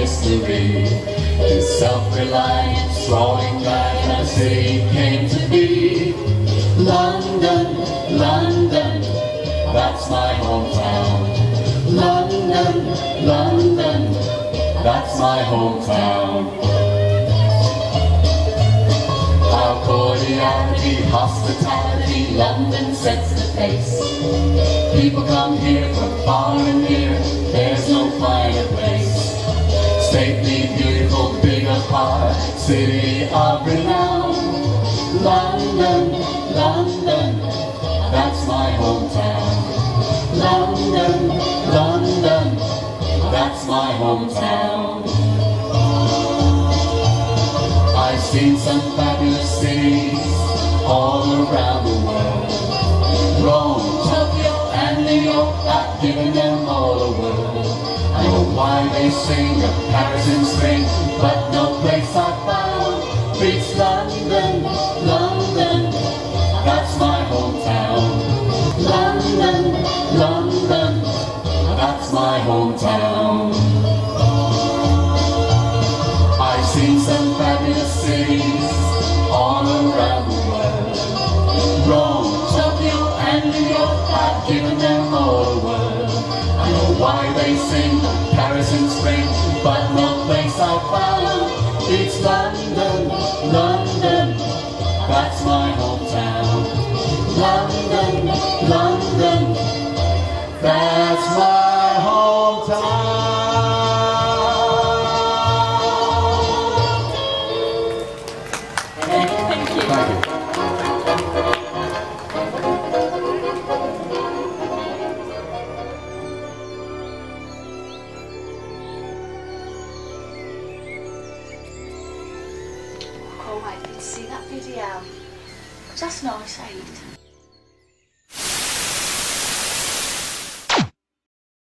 history. His self-reliant, strolling back as city came to be. London, London, that's my hometown. London, London, that's my hometown. Our cordiality, hospitality, London sets the pace. People come here from far and near, there's no finer place. Stately, beautiful, big of heart, city of renown. London, London, that's my hometown. London, London, that's my hometown. I've seen some fabulous cities all around the world. Rome, Tokyo, and New York, I've given them all a whirl. I know why they sing of Paris in spring, but no place I found beats London, London, that's my hometown. London, London, that's my hometown. I've seen some fabulous cities all around the world. Rome, Tokyo, and New York, I've given them all a whirl. I know why they sing of Paris in spring, but no place I found beats London, London, that's my hometown. London, London, that's my hometown. Thank you. Thank you. Can't wait for you to see that video. 'Cause that's nice, ain't it?